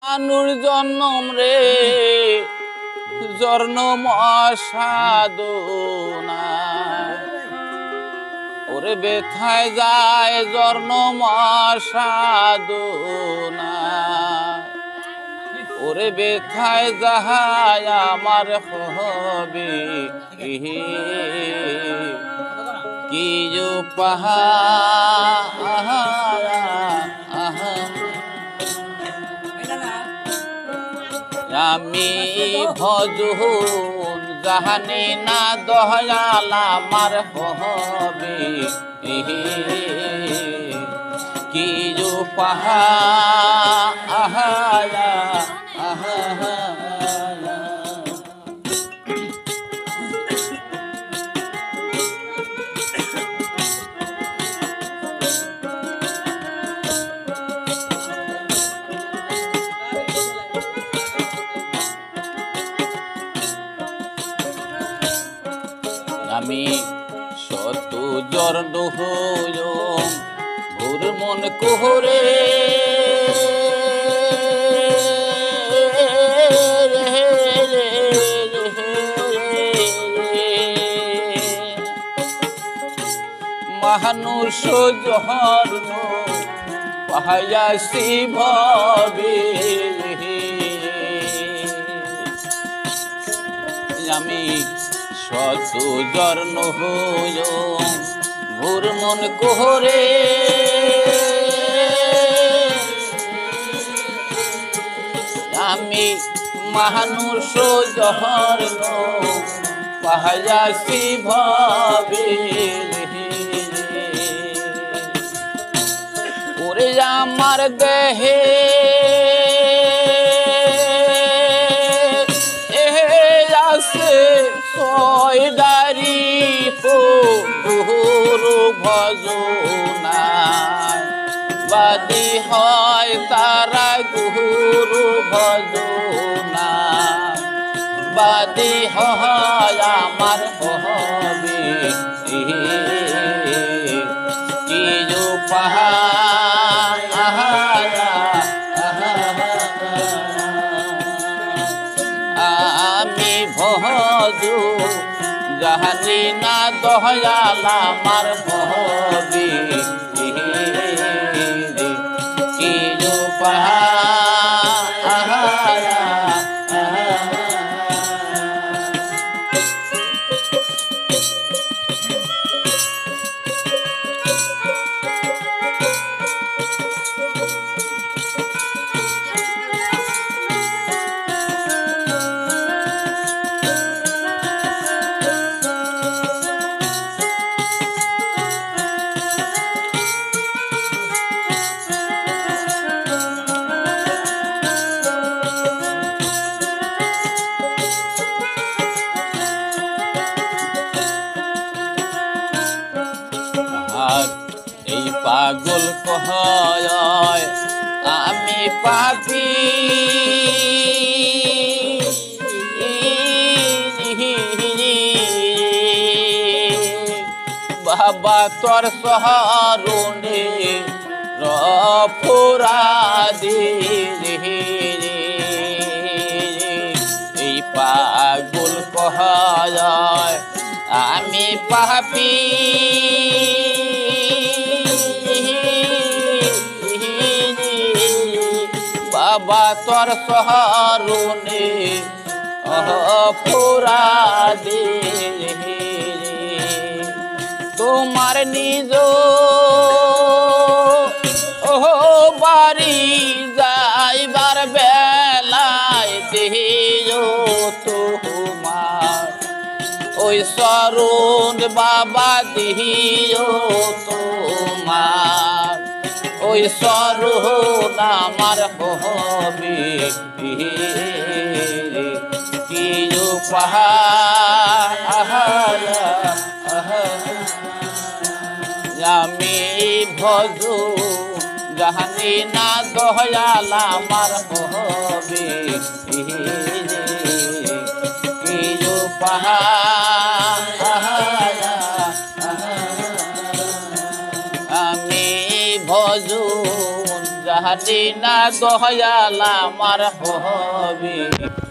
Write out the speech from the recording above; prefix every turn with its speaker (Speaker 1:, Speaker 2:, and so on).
Speaker 1: মানুষ জন্ম রে জন্ম সাধনা ওরে বেথায় যায় জন্ম সাধনা ওরে বেথায় যায় আমার হবে কি আমি ভজন জাহানি না দয়াল আমার হবে কি আমি শত জর্ণ হইম ভোর মন কোহরে মানুষ জহর্ণ পাহায়াসি ভবে আমি শত জর্ণ হইম ভোর মন কোহরে আমি মানুষ জহর্ণ পাহায়াসি ভবে ওরে আমার দেহে দারি গুরু ভজনা বাদী হয় তারা গুরু ভজনা বাদী হয় আমার হবে কি আমি ভজু জাহানি না দয়াল আমার হবে কি এই পাগল কয় আমি পাপি বাবা তোর সহারণে রফুরাদি এই পাগল কয় আমি পাপি বাবা তোর সহারণে অপরাধী তোমার নিজ বাড়ি যাইবার বেলায় দেহিও তোমার ওই সরুণ বাবা দেহিও তোমার ওই সরুণ আমার হবে কি আমি ভজু জাহানি না দয়াল আমার হবে কি আমি ভজু জানি না দয়াল আমার হবে।